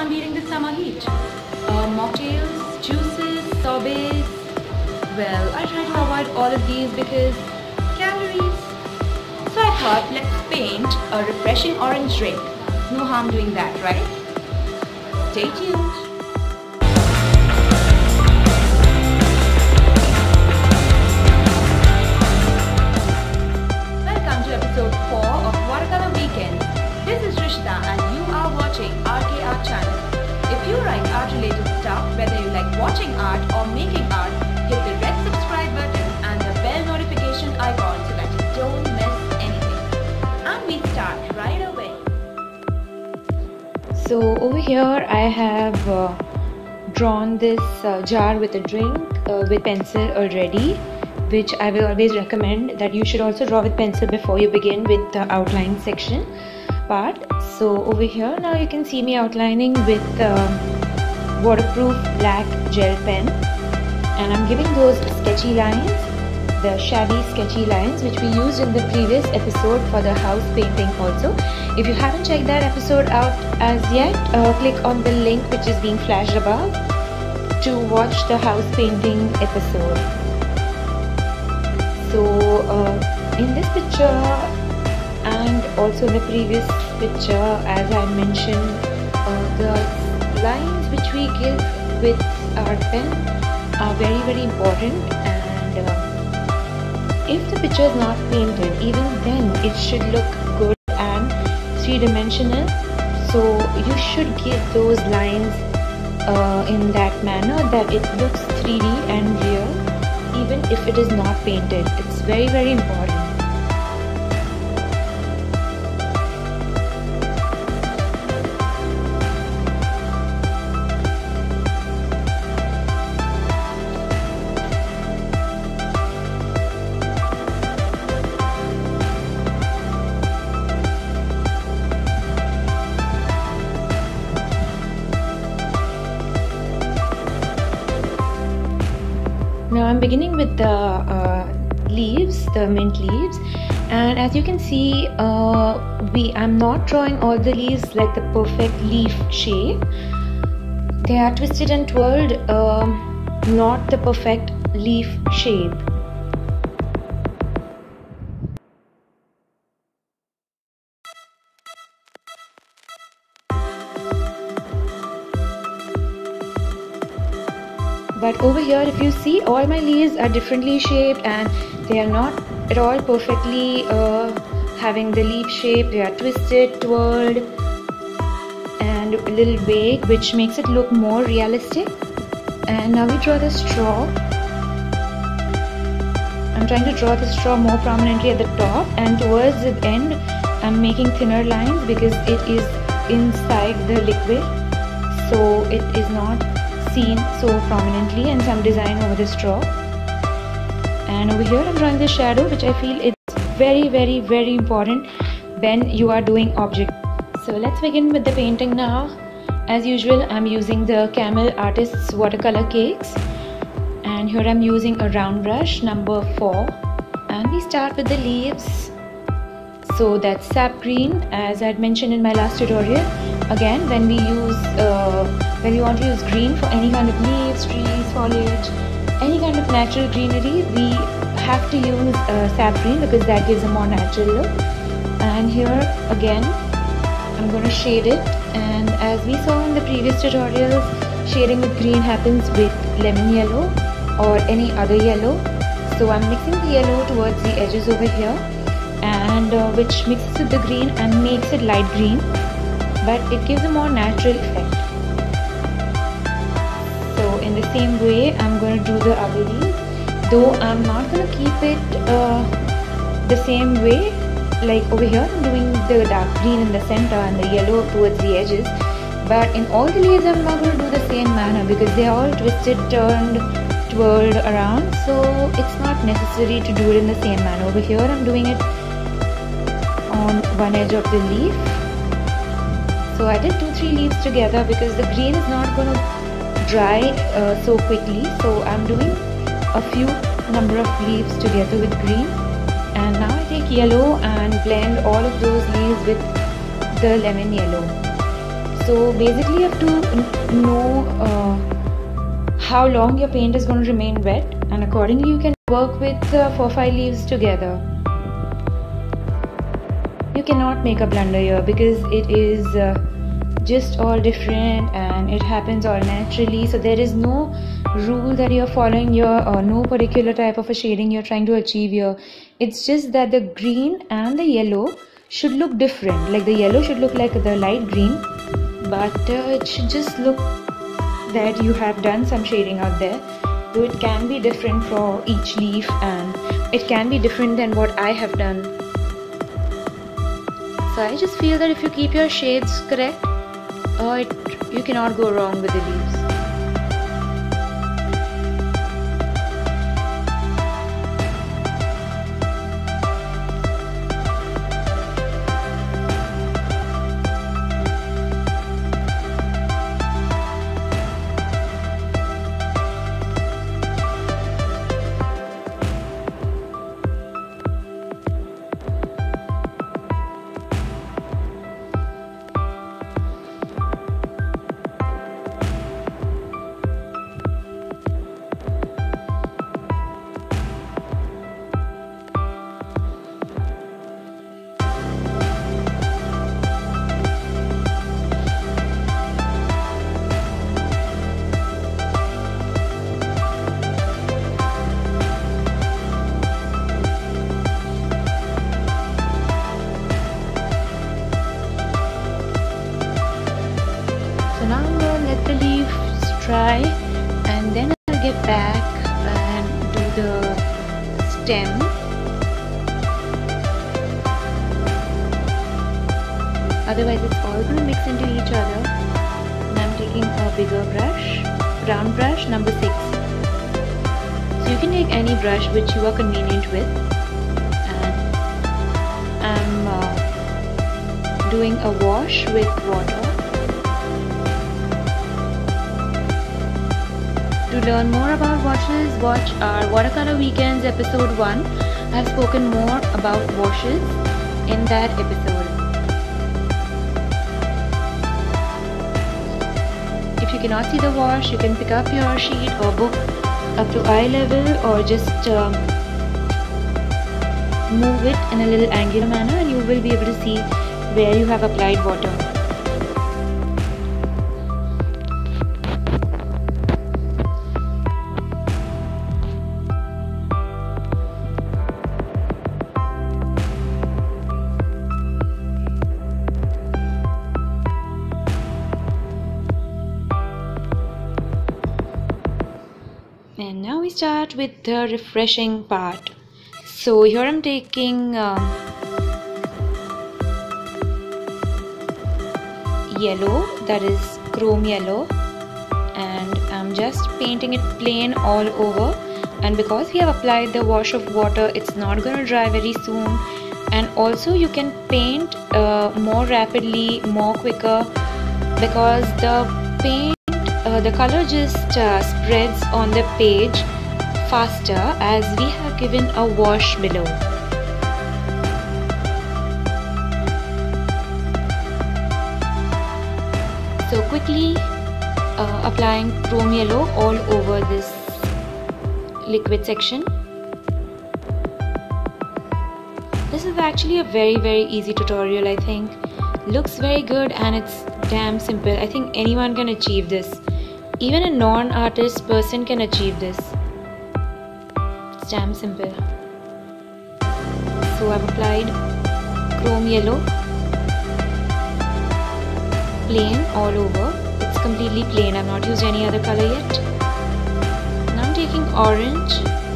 I'm beating the summer heat. Mocktails, juices, sorbets. Well, I try to avoid all of these because calories. So I thought, let's paint a refreshing orange drink. No harm doing that, right? Stay tuned. Welcome to episode 4 of Watercolour Weekend. This is Rishta and you are watching RK Art channel. If you like art related stuff, whether you like watching art or making art, hit the red subscribe button and the bell notification icon so that you don't miss anything. And we start right away. So over here I have drawn this jar with a drink with pencil already, which I will always recommend that you should also draw with pencil before you begin with the outline section part. So over here now you can see me outlining with waterproof black gel pen, and I'm giving those sketchy lines, the shabby sketchy lines which we used in the previous episode for the house painting also. If you haven't checked that episode out as yet, click on the link which is being flashed above to watch the house painting episode. So in this picture and also in the previous picture, as I mentioned, the lines which we give with our pen are very important, and if the picture is not painted, even then it should look good and three-dimensional. So you should give those lines in that manner that it looks 3D and real, even if it is not painted. It's very important. Now I'm beginning with the leaves, the mint leaves, and as you can see, I'm not drawing all the leaves like the perfect leaf shape. They are twisted and twirled, not the perfect leaf shape. But over here, if you see, all my leaves are differently shaped and they are not at all perfectly having the leaf shape. They are twisted, twirled and a little vague, which makes it look more realistic. And now we draw the straw. I'm trying to draw the straw more prominently at the top, and towards the end I'm making thinner lines because it is inside the liquid, so it is not seen so prominently, and some design over the straw. And over here I'm drawing the shadow, which I feel is very important when you are doing object. So let's begin with the painting now. As usual, I'm using the Camel Artists watercolor cakes, and here I'm using a round brush number 4, and we start with the leaves. So that's sap green, as I had mentioned in my last tutorial. Again, when we want to use green for any kind of leaves, trees, foliage, any kind of natural greenery, we have to use sap green because that gives a more natural look. And here again I'm going to shade it, and as we saw in the previous tutorials, shading with green happens with lemon yellow or any other yellow. So I'm mixing the yellow towards the edges over here, and which mixes with the green and makes it light green, but it gives a more natural effect. So in the same way I'm going to do the other leaves, though I'm not going to keep it the same way. Like over here I'm doing the dark green in the center and the yellow towards the edges, but in all the leaves I'm not going to do the same manner because they are all twisted, turned, twirled around, so it's not necessary to do it in the same manner. Over here I'm doing it on one edge of the leaf. So I did 2-3 leaves together because the green is not going to dry so quickly, so I'm doing a few number of leaves together with green. And now I take yellow and blend all of those leaves with the lemon yellow. So basically you have to know how long your paint is going to remain wet, and accordingly you can work with 4-5 leaves together. You cannot make a blunder here because it is just all different and it happens all naturally. So there is no rule that you're following here or no particular type of a shading you're trying to achieve here. It's just that the green and the yellow should look different. Like the yellow should look like the light green, but it should just look that you have done some shading out there. So it can be different for each leaf and it can be different than what I have done. So I just feel that if you keep your shades correct, you cannot go wrong with the leaves. So now I'm going to let the leaves dry and then I'll get back and do the stem. Otherwise it's all going to mix into each other. And I'm taking a bigger brush, round brush number 6. So you can take any brush which you are convenient with. And I'm doing a wash with water. To learn more about washes, watch our Watercolor Weekends episode 1. I have spoken more about washes in that episode. If you cannot see the wash, you can pick up your sheet or book up to eye level or just move it in a little angular manner and you will be able to see where you have applied water. And now we start with the refreshing part. So here I'm taking yellow, that is chrome yellow, and I'm just painting it plain all over. And because we have applied the wash of water, it's not going to dry very soon. And also you can paint more rapidly, more quicker, because the paint the color just spreads on the page faster as we have given a wash below. So quickly applying chrome yellow all over this liquid section. This is actually a very easy tutorial, I think. Looks very good and it's damn simple. I think anyone can achieve this. Even a non-artist person can achieve this. It's damn simple. So I've applied chrome yellow plain all over. It's completely plain. I've not used any other color yet. Now I'm taking orange,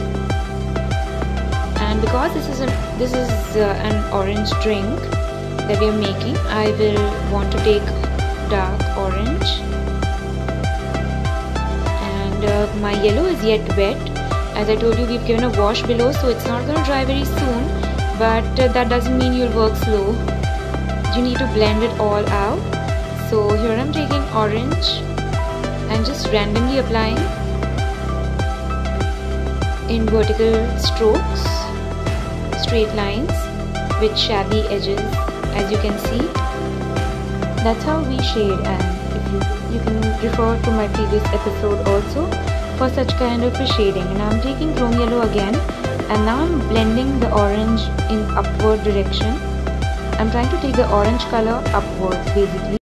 and because this is an orange drink that we are making, I will want to take dark orange. My yellow is yet wet. As I told you, we've given a wash below, so it's not going to dry very soon, but that doesn't mean you'll work slow. You need to blend it all out. So here I'm taking orange and just randomly applying in vertical strokes, straight lines with shabby edges, as you can see. That's how we shade, and if you can refer to my previous episode also for such kind of a shading. And I'm taking chrome yellow again, and now I'm blending the orange in upward direction. I'm trying to take the orange color upwards basically.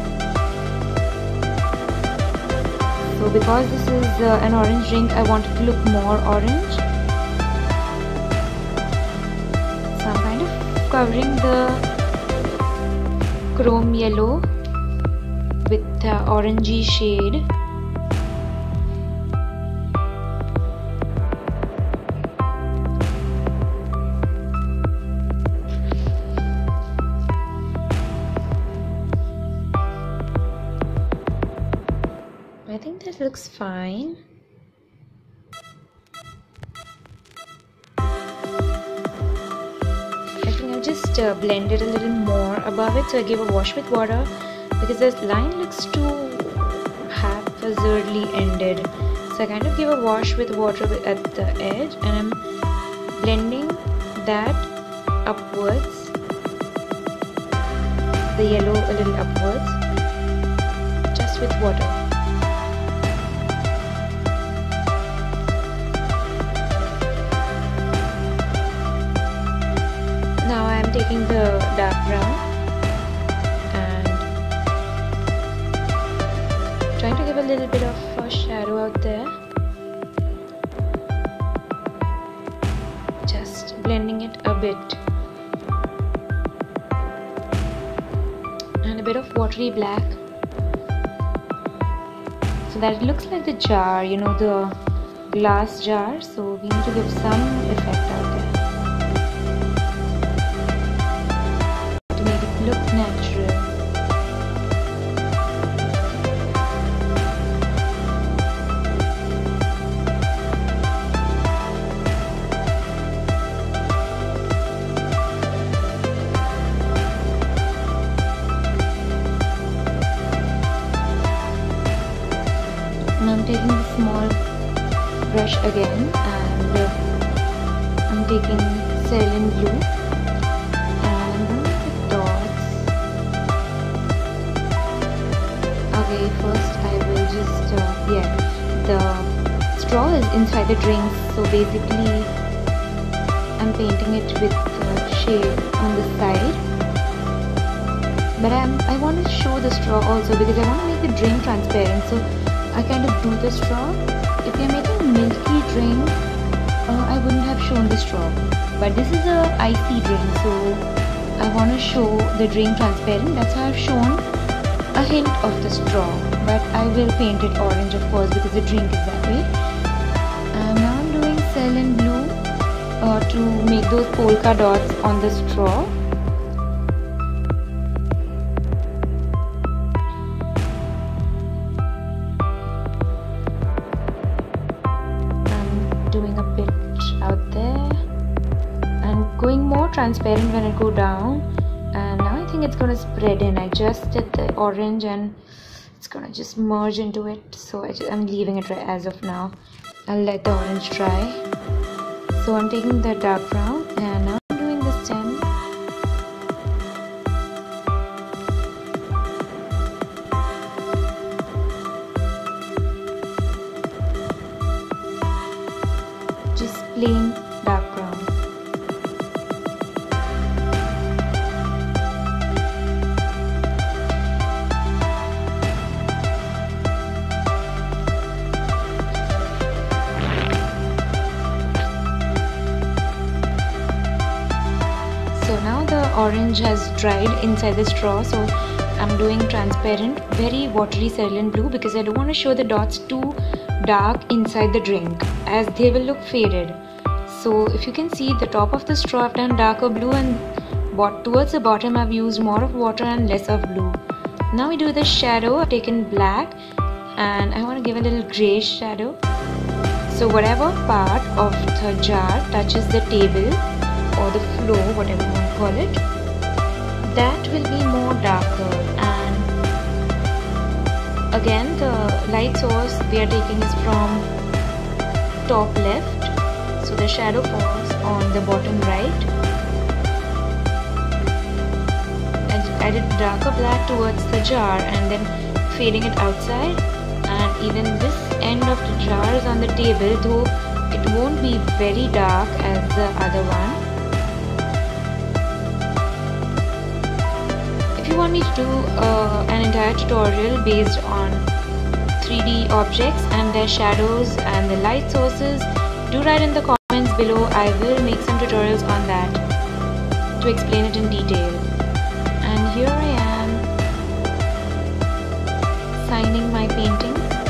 So because this is an orange drink, I want it to look more orange. So I'm kind of covering the chrome yellow with the orangey shade. I think that looks fine. I think I'll just blend it a little more above it. So I give a wash with water because this line looks too haphazardly ended. So I kind of give a wash with water at the edge, and I'm blending that upwards, the yellow a little upwards, just with water. Now I am taking the dark brown and trying to give a little bit of a shadow out there. Just blending it a bit. And a bit of watery black. So that it looks like the jar, you know, the glass jar. So we need to give some effect out there. Look natural. And I'm taking the small brush again, and I'm taking cerulean blue. First I will just the straw is inside the drink, so basically I'm painting it with shade on the side, but I want to show the straw also because I want to make the drink transparent. So I kind of do the straw. If you're making a milky drink, I wouldn't have shown the straw, but this is a icy drink, so I want to show the drink transparent. That's how I've shown a hint of the straw, but I will paint it orange of course because the drink is that way. And now I'm doing cerulean blue to make those polka dots on the straw. I'm doing a bit out there and going more transparent when I go down. And now I think it's going to spread in. I just did the orange and it's going to just merge into it. So I'm leaving it as of now. I'll let the orange dry. So I'm taking the dark brown and now I'm doing the stem. Just plain dark brown. So now the orange has dried inside the straw, so I'm doing transparent, very watery cerulean blue because I don't want to show the dots too dark inside the drink as they will look faded. So if you can see the top of the straw I've done darker blue, and towards the bottom I've used more of water and less of blue. Now we do the shadow. I've taken black and I want to give a little grayish shadow. So whatever part of the jar touches the table or the floor, whatever you want to call it, that will be more darker. And again, the light source we are taking is from top left, so the shadow falls on the bottom right. And I did darker black towards the jar and then fading it outside. And even this end of the jar is on the table, though it won't be very dark as the other one. If you want me to do an entire tutorial based on 3D objects and their shadows and the light sources, do write in the comments below. I will make some tutorials on that to explain it in detail. And here I am signing my painting.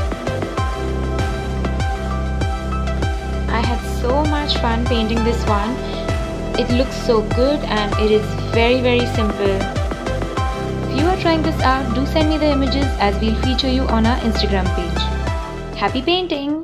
I had so much fun painting this one. It looks so good and it is very simple. If you are trying this out, do send me the images as we'll feature you on our Instagram page. Happy painting!